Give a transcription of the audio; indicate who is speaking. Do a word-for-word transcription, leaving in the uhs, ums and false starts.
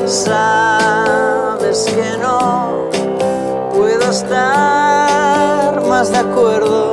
Speaker 1: Sabes que no puedo estar más de acuerdo.